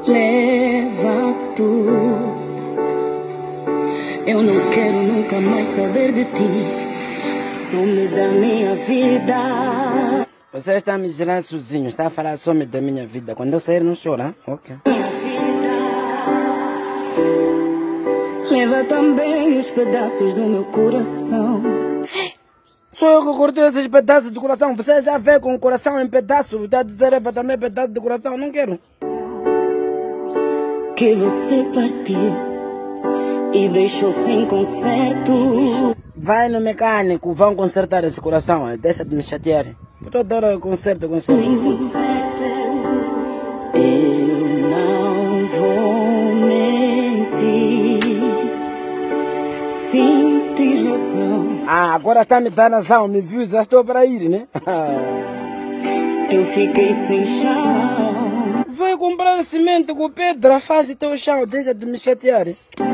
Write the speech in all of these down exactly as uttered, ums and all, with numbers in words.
leva tudo. Eu não quero nunca mais saber de ti. Some da minha vida. Você está me girando sozinho, está a falar some da minha vida. Quando eu sair não chora, ok? Minha vida. Leva também os pedaços do meu coração. Sou eu que cortei esses pedaços de coração. Você já vê com o coração em pedaços. Está a dizer leva também pedaços de coração. Não quero. Que você partiu e deixou sem conserto. Vai no mecânico, vão consertar esse coração. Deixa de me chatear. Toda hora conserto, conserto. Sem conserto. Eu não vou mentir. Sim, tens razão. Ah, agora está me dando razão. Me viu, já estou para ir, né? Eu fiquei sem chão. Vai comprar cimento com pedra, faz o teu chão, deixa de me chatear.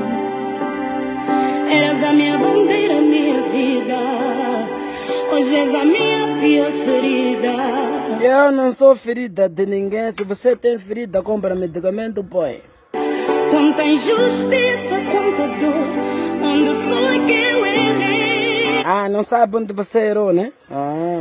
Eras a minha bandeira, minha vida. Hoje és a minha pior ferida. Eu não sou ferida de ninguém. Se você tem ferida, compra medicamento, põe. Quanta injustiça, quanta dor. Onde foi que eu errei? Ah, não sabe onde você errou, né? Ah.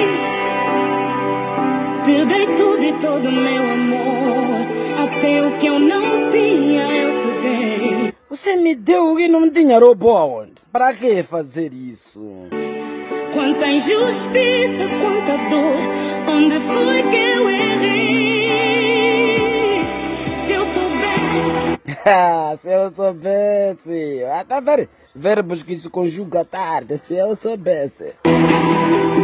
Te dei tudo e todo o meu amor. Até o que eu não tinha eu te dei. Você me deu o que não tinha, robô aonde? Para que fazer isso? Quanta injustiça, quanta dor. Onde foi que eu errei? Se eu soubesse. Se eu soubesse. Ah, tá vendo? Verbos que se conjugam tarde. Se eu soubesse.